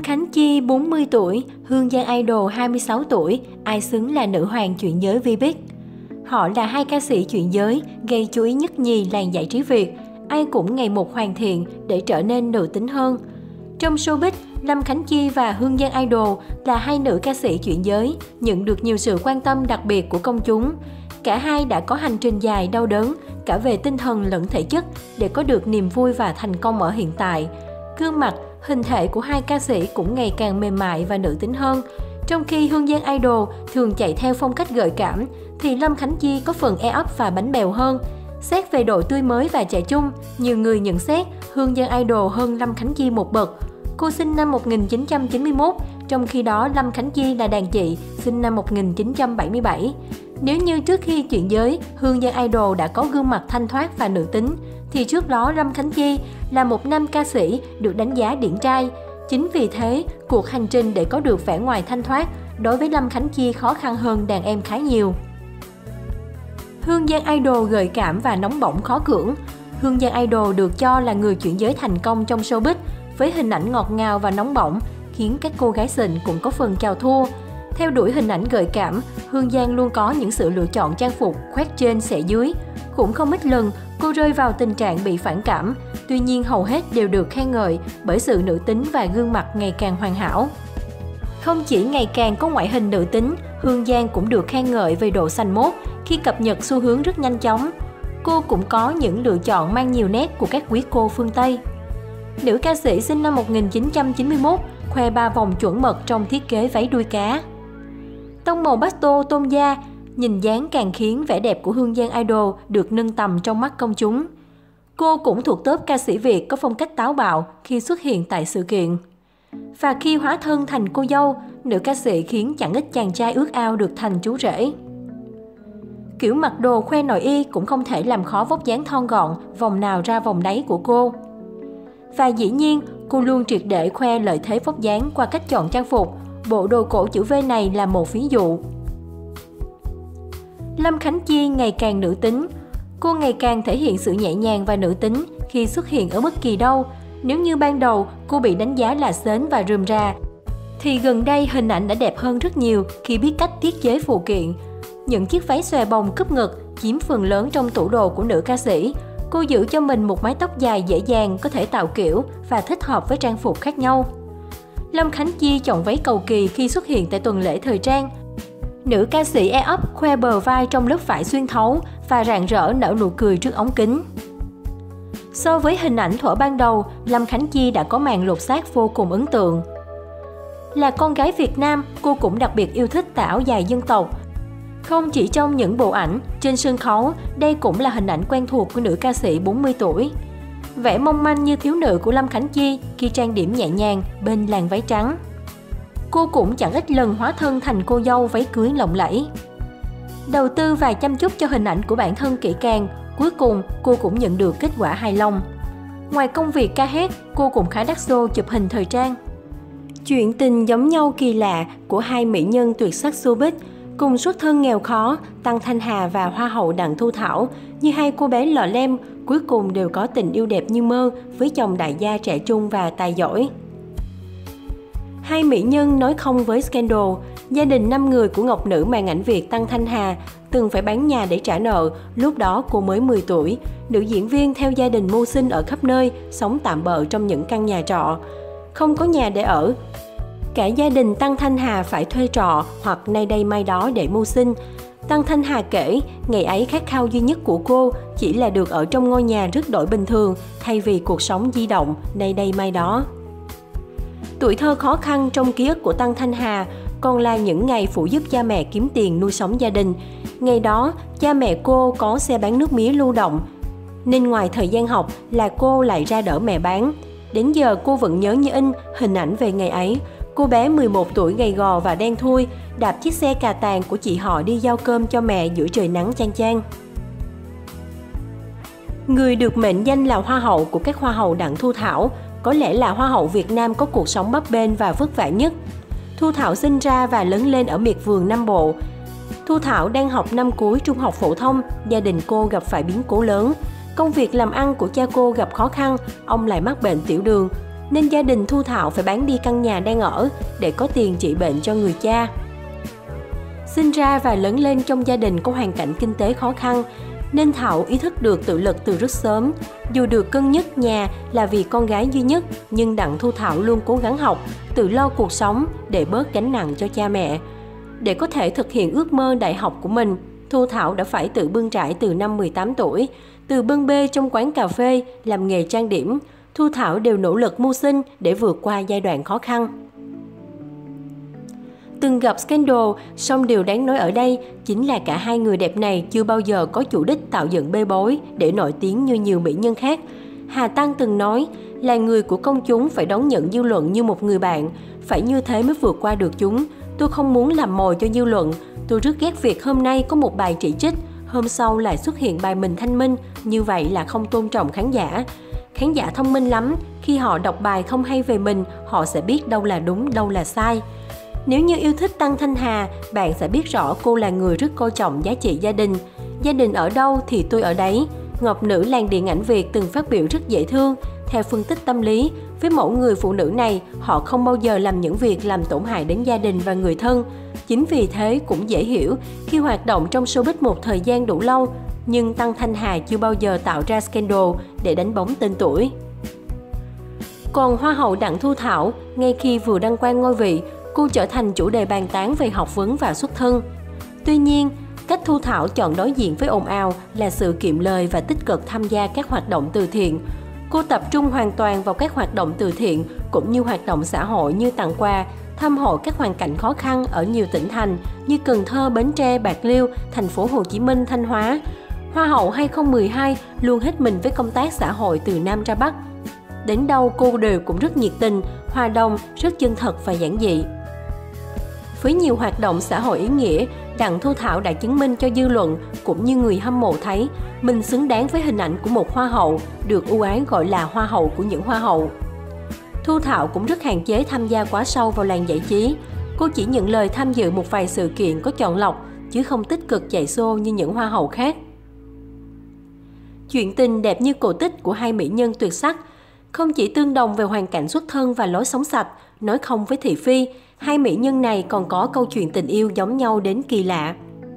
Khánh Chi 40 tuổi, Hương Giang Idol 26 tuổi, ai xứng là nữ hoàng chuyện giới Vbiz? Họ là hai ca sĩ chuyện giới gây chú ý nhất nhì làng giải trí Việt, ai cũng ngày một hoàn thiện để trở nên nữ tính hơn. Trong showbiz, Lâm Khánh Chi và Hương Giang Idol là hai nữ ca sĩ chuyện giới, nhận được nhiều sự quan tâm đặc biệt của công chúng. Cả hai đã có hành trình dài đau đớn, cả về tinh thần lẫn thể chất, để có được niềm vui và thành công ở hiện tại. Gương mặt, hình thể của hai ca sĩ cũng ngày càng mềm mại và nữ tính hơn. Trong khi Hương Giang Idol thường chạy theo phong cách gợi cảm, thì Lâm Khánh Chi có phần e ấp và bánh bèo hơn. Xét về độ tươi mới và trẻ trung, nhiều người nhận xét Hương Giang Idol hơn Lâm Khánh Chi một bậc. Cô sinh năm 1991, trong khi đó Lâm Khánh Chi là đàn chị, sinh năm 1977. Nếu như trước khi chuyện giới, Hương Giang Idol đã có gương mặt thanh thoát và nữ tính, thì trước đó Lâm Khánh Chi là một nam ca sĩ được đánh giá điển trai. Chính vì thế, cuộc hành trình để có được vẻ ngoài thanh thoát đối với Lâm Khánh Chi khó khăn hơn đàn em khá nhiều. Hương Giang Idol gợi cảm và nóng bỏng khó cưỡng. Hương Giang Idol được cho là người chuyển giới thành công trong showbiz, với hình ảnh ngọt ngào và nóng bỏng, khiến các cô gái xịn cũng có phần chào thua. Theo đuổi hình ảnh gợi cảm, Hương Giang luôn có những sự lựa chọn trang phục khoét trên xẻ dưới. Cũng không ít lần, cô rơi vào tình trạng bị phản cảm, tuy nhiên hầu hết đều được khen ngợi bởi sự nữ tính và gương mặt ngày càng hoàn hảo. Không chỉ ngày càng có ngoại hình nữ tính, Hương Giang cũng được khen ngợi về độ xanh mốt khi cập nhật xu hướng rất nhanh chóng. Cô cũng có những lựa chọn mang nhiều nét của các quý cô phương Tây. Nữ ca sĩ sinh năm 1991, khoe 3 vòng chuẩn mật trong thiết kế váy đuôi cá. Tông màu pastel tôn da, nhìn dáng càng khiến vẻ đẹp của Hương Giang Idol được nâng tầm trong mắt công chúng. Cô cũng thuộc top ca sĩ Việt có phong cách táo bạo khi xuất hiện tại sự kiện. Và khi hóa thân thành cô dâu, nữ ca sĩ khiến chẳng ít chàng trai ước ao được thành chú rể. Kiểu mặc đồ khoe nội y cũng không thể làm khó vóc dáng thon gọn, vòng nào ra vòng đáy của cô. Và dĩ nhiên, cô luôn triệt để khoe lợi thế vóc dáng qua cách chọn trang phục. Bộ đồ cổ chữ V này là một ví dụ. Lâm Khánh Chi ngày càng nữ tính. Cô ngày càng thể hiện sự nhẹ nhàng và nữ tính khi xuất hiện ở bất kỳ đâu. Nếu như ban đầu cô bị đánh giá là sến và rườm rà, thì gần đây hình ảnh đã đẹp hơn rất nhiều khi biết cách thiết kế phụ kiện. Những chiếc váy xòe bồng cúp ngực chiếm phần lớn trong tủ đồ của nữ ca sĩ. Cô giữ cho mình một mái tóc dài dễ dàng, có thể tạo kiểu và thích hợp với trang phục khác nhau. Lâm Khánh Chi chọn váy cầu kỳ khi xuất hiện tại tuần lễ thời trang. Nữ ca sĩ e ấp khoe bờ vai trong lớp vải xuyên thấu và rạng rỡ nở nụ cười trước ống kính. So với hình ảnh thuở ban đầu, Lâm Khánh Chi đã có màn lột xác vô cùng ấn tượng. Là con gái Việt Nam, cô cũng đặc biệt yêu thích tà áo dài dân tộc. Không chỉ trong những bộ ảnh, trên sân khấu, đây cũng là hình ảnh quen thuộc của nữ ca sĩ 40 tuổi. Vẻ mong manh như thiếu nữ của Lâm Khánh Chi khi trang điểm nhẹ nhàng bên làn váy trắng. Cô cũng chẳng ít lần hóa thân thành cô dâu váy cưới lộng lẫy. Đầu tư và chăm chút cho hình ảnh của bản thân kỹ càng, cuối cùng cô cũng nhận được kết quả hài lòng. Ngoài công việc ca hát, cô cũng khá đắt xô chụp hình thời trang. Chuyện tình giống nhau kỳ lạ của hai mỹ nhân tuyệt sắc showbiz, cùng xuất thân nghèo khó, Tăng Thanh Hà và Hoa hậu Đặng Thu Thảo, như hai cô bé lọ lem, cuối cùng đều có tình yêu đẹp như mơ với chồng đại gia trẻ trung và tài giỏi. Hai mỹ nhân nói không với scandal. Gia đình 5 người của ngọc nữ màn ảnh Việt Tăng Thanh Hà từng phải bán nhà để trả nợ, lúc đó cô mới 10 tuổi. Nữ diễn viên theo gia đình mưu sinh ở khắp nơi, sống tạm bợ trong những căn nhà trọ. Không có nhà để ở, cả gia đình Tăng Thanh Hà phải thuê trọ hoặc nay đây mai đó để mưu sinh. Tăng Thanh Hà kể, ngày ấy khát khao duy nhất của cô chỉ là được ở trong ngôi nhà rất đổi bình thường, thay vì cuộc sống di động, nay đây mai đó. Tuổi thơ khó khăn trong ký ức của Tăng Thanh Hà còn là những ngày phụ giúp cha mẹ kiếm tiền nuôi sống gia đình. Ngày đó, cha mẹ cô có xe bán nước mía lưu động, nên ngoài thời gian học là cô lại ra đỡ mẹ bán. Đến giờ cô vẫn nhớ như in hình ảnh về ngày ấy. Cô bé 11 tuổi gầy gò và đen thui, đạp chiếc xe cà tàng của chị họ đi giao cơm cho mẹ giữa trời nắng chang chang. Người được mệnh danh là hoa hậu của các hoa hậu Đặng Thu Thảo, có lẽ là hoa hậu Việt Nam có cuộc sống bấp bênh và vất vả nhất. Thu Thảo sinh ra và lớn lên ở miệt vườn Nam Bộ. Thu Thảo đang học năm cuối trung học phổ thông, gia đình cô gặp phải biến cố lớn. Công việc làm ăn của cha cô gặp khó khăn, ông lại mắc bệnh tiểu đường. nên gia đình Thu Thảo phải bán đi căn nhà đang ở để có tiền trị bệnh cho người cha. Sinh ra và lớn lên trong gia đình có hoàn cảnh kinh tế khó khăn, nên Thảo ý thức được tự lực từ rất sớm. Dù được cân nhắc nhà là vì con gái duy nhất, nhưng Đặng Thu Thảo luôn cố gắng học, tự lo cuộc sống để bớt gánh nặng cho cha mẹ. Để có thể thực hiện ước mơ đại học của mình, Thu Thảo đã phải tự bươn trải từ năm 18 tuổi. Từ bưng bê trong quán cà phê, làm nghề trang điểm, Thu Thảo đều nỗ lực mưu sinh để vượt qua giai đoạn khó khăn. Từng gặp scandal, song điều đáng nói ở đây chính là cả hai người đẹp này chưa bao giờ có chủ đích tạo dựng bê bối để nổi tiếng như nhiều mỹ nhân khác. Hà Tăng từng nói, là người của công chúng phải đón nhận dư luận như một người bạn, phải như thế mới vượt qua được chúng. Tôi không muốn làm mồi cho dư luận, tôi rất ghét việc hôm nay có một bài chỉ trích, hôm sau lại xuất hiện bài mình thanh minh, như vậy là không tôn trọng khán giả. Khán giả thông minh lắm, khi họ đọc bài không hay về mình, họ sẽ biết đâu là đúng, đâu là sai. Nếu như yêu thích Tăng Thanh Hà, bạn sẽ biết rõ cô là người rất coi trọng giá trị gia đình. Gia đình ở đâu thì tôi ở đấy. Ngọc nữ làng điện ảnh Việt từng phát biểu rất dễ thương. Theo phân tích tâm lý, với mẫu người phụ nữ này, họ không bao giờ làm những việc làm tổn hại đến gia đình và người thân. Chính vì thế cũng dễ hiểu khi hoạt động trong showbiz một thời gian đủ lâu, nhưng Tăng Thanh Hà chưa bao giờ tạo ra scandal để đánh bóng tên tuổi. Còn Hoa hậu Đặng Thu Thảo, ngay khi vừa đăng quang ngôi vị, cô trở thành chủ đề bàn tán về học vấn và xuất thân. Tuy nhiên, cách Thu Thảo chọn đối diện với ồn ào là sự kiệm lời và tích cực tham gia các hoạt động từ thiện. Cô tập trung hoàn toàn vào các hoạt động từ thiện cũng như hoạt động xã hội như tặng quà, thăm hộ các hoàn cảnh khó khăn ở nhiều tỉnh thành như Cần Thơ, Bến Tre, Bạc Liêu, thành phố Hồ Chí Minh, Thanh Hóa. Hoa hậu 2012 luôn hết mình với công tác xã hội từ Nam ra Bắc. Đến đâu cô đều cũng rất nhiệt tình, hòa đồng, rất chân thật và giản dị. Với nhiều hoạt động xã hội ý nghĩa, Đặng Thu Thảo đã chứng minh cho dư luận cũng như người hâm mộ thấy mình xứng đáng với hình ảnh của một hoa hậu, được ưu ái gọi là hoa hậu của những hoa hậu. Thu Thảo cũng rất hạn chế tham gia quá sâu vào làng giải trí. Cô chỉ nhận lời tham dự một vài sự kiện có chọn lọc, chứ không tích cực chạy show như những hoa hậu khác. Chuyện tình đẹp như cổ tích của hai mỹ nhân tuyệt sắc không chỉ tương đồng về hoàn cảnh xuất thân và lối sống sạch, nói không với thị phi, hai mỹ nhân này còn có câu chuyện tình yêu giống nhau đến kỳ lạ.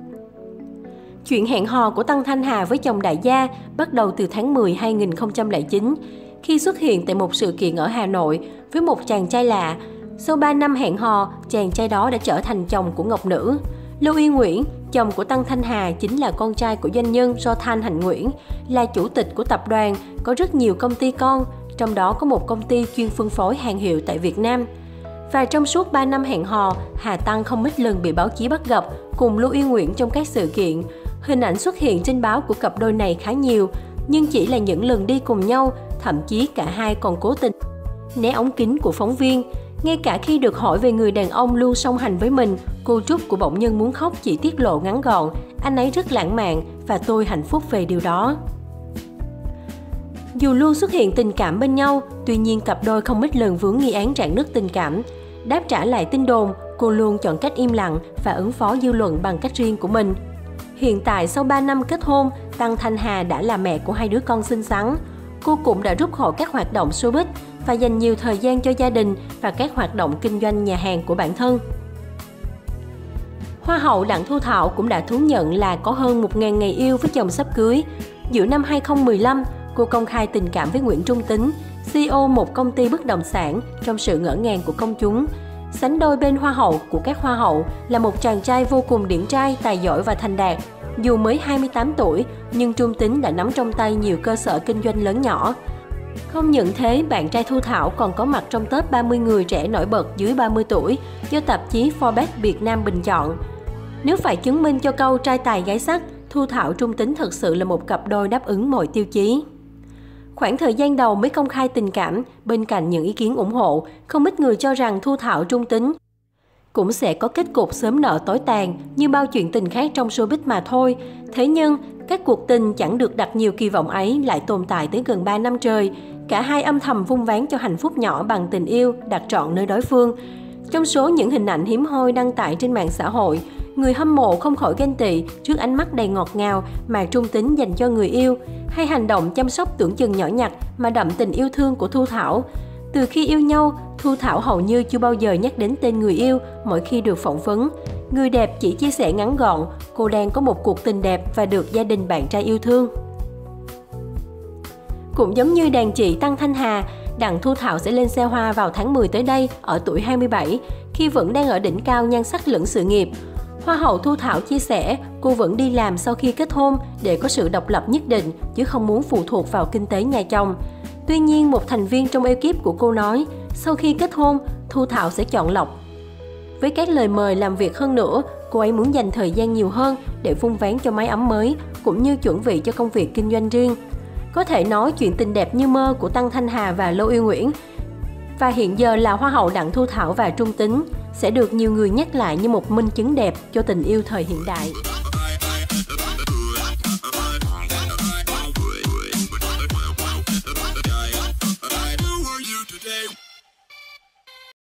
Chuyện hẹn hò của Tăng Thanh Hà với chồng đại gia bắt đầu từ tháng 10 2009, khi xuất hiện tại một sự kiện ở Hà Nội với một chàng trai lạ. Sau 3 năm hẹn hò, chàng trai đó đã trở thành chồng của Ngọc Nữ. Lưu Uy Nguyễn, chồng của Tăng Thanh Hà, chính là con trai của doanh nhân Do Thanh Hạnh Nguyễn, là chủ tịch của tập đoàn, có rất nhiều công ty con, trong đó có một công ty chuyên phân phối hàng hiệu tại Việt Nam. Và trong suốt 3 năm hẹn hò, Hà Tăng không ít lần bị báo chí bắt gặp cùng Lưu Uy Nguyễn trong các sự kiện. Hình ảnh xuất hiện trên báo của cặp đôi này khá nhiều, nhưng chỉ là những lần đi cùng nhau, thậm chí cả hai còn cố tình né ống kính của phóng viên. Ngay cả khi được hỏi về người đàn ông luôn song hành với mình, cô Trúc của Bỗng Nhân Muốn Khóc chỉ tiết lộ ngắn gọn, anh ấy rất lãng mạn và tôi hạnh phúc về điều đó. Dù luôn xuất hiện tình cảm bên nhau, tuy nhiên cặp đôi không ít lần vướng nghi án rạn nứt tình cảm. Đáp trả lại tin đồn, cô luôn chọn cách im lặng và ứng phó dư luận bằng cách riêng của mình. Hiện tại sau 3 năm kết hôn, Tăng Thanh Hà đã là mẹ của 2 đứa con xinh xắn. Cô cũng đã rút khỏi các hoạt động showbiz và dành nhiều thời gian cho gia đình và các hoạt động kinh doanh nhà hàng của bản thân. Hoa hậu Đặng Thu Thảo cũng đã thú nhận là có hơn 1.000 ngày yêu với chồng sắp cưới. Giữa năm 2015, cô công khai tình cảm với Nguyễn Trung Tín, CEO một công ty bất động sản, trong sự ngỡ ngàng của công chúng. Sánh đôi bên hoa hậu của các hoa hậu là một chàng trai vô cùng điển trai, tài giỏi và thành đạt. Dù mới 28 tuổi, nhưng Trung Tín đã nắm trong tay nhiều cơ sở kinh doanh lớn nhỏ. Không những thế, bạn trai Thu Thảo còn có mặt trong top 30 người trẻ nổi bật dưới 30 tuổi do tạp chí Forbes Việt Nam bình chọn. Nếu phải chứng minh cho câu trai tài gái sắc, Thu Thảo Trung Tín thực sự là một cặp đôi đáp ứng mọi tiêu chí. Khoảng thời gian đầu mới công khai tình cảm, bên cạnh những ý kiến ủng hộ, không ít người cho rằng Thu Thảo Trung Tín cũng sẽ có kết cục sớm nợ tối tàn như bao chuyện tình khác trong showbiz mà thôi. Thế nhưng, các cuộc tình chẳng được đặt nhiều kỳ vọng ấy lại tồn tại tới gần 3 năm trời. Cả hai âm thầm vun vén cho hạnh phúc nhỏ bằng tình yêu đặt trọn nơi đối phương. Trong số những hình ảnh hiếm hoi đăng tải trên mạng xã hội, người hâm mộ không khỏi ganh tị trước ánh mắt đầy ngọt ngào mà Trung Tín dành cho người yêu, hay hành động chăm sóc tưởng chừng nhỏ nhặt mà đậm tình yêu thương của Thu Thảo. Từ khi yêu nhau, Thu Thảo hầu như chưa bao giờ nhắc đến tên người yêu mỗi khi được phỏng vấn. Người đẹp chỉ chia sẻ ngắn gọn, cô đang có một cuộc tình đẹp và được gia đình bạn trai yêu thương. Cũng giống như đàn chị Tăng Thanh Hà, Đặng Thu Thảo sẽ lên xe hoa vào tháng 10 tới đây ở tuổi 27, khi vẫn đang ở đỉnh cao nhan sắc lẫn sự nghiệp. Hoa hậu Thu Thảo chia sẻ cô vẫn đi làm sau khi kết hôn để có sự độc lập nhất định chứ không muốn phụ thuộc vào kinh tế nhà chồng. Tuy nhiên, một thành viên trong ekip của cô nói, sau khi kết hôn, Thu Thảo sẽ chọn lọc. Với các lời mời làm việc hơn nữa, cô ấy muốn dành thời gian nhiều hơn để vun vén cho mái ấm mới, cũng như chuẩn bị cho công việc kinh doanh riêng. Có thể nói chuyện tình đẹp như mơ của Tăng Thanh Hà và Lô Uy Nguyễn và hiện giờ là Hoa hậu Đặng Thu Thảo và Trung Tính sẽ được nhiều người nhắc lại như một minh chứng đẹp cho tình yêu thời hiện đại.